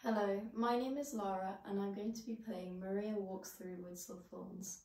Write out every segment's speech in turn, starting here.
Hello, my name is Lara and I'm going to be playing Maria Walks Through Woods of Thorns.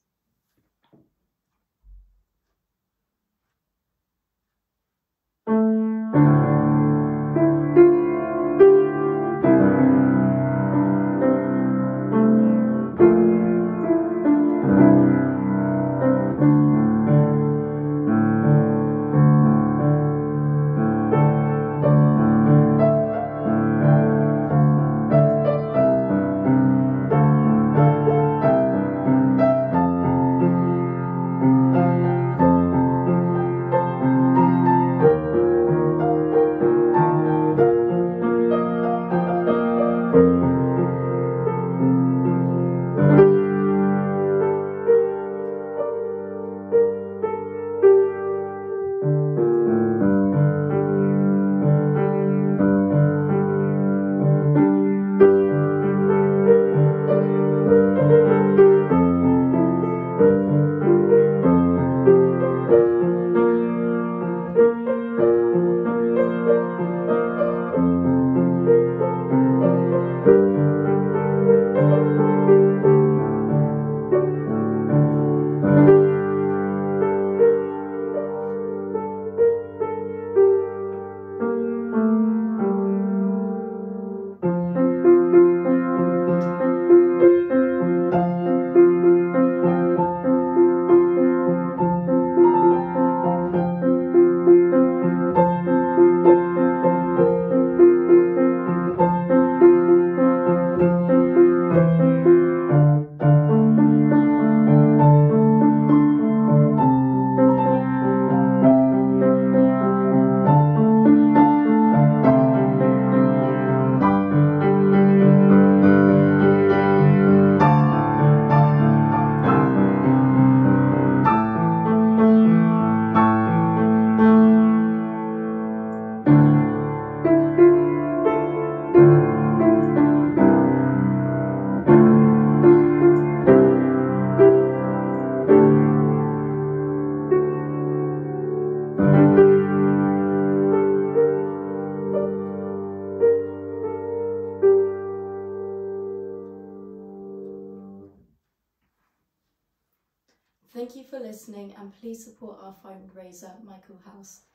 Thank you for listening and please support our fundraiser, Michael House.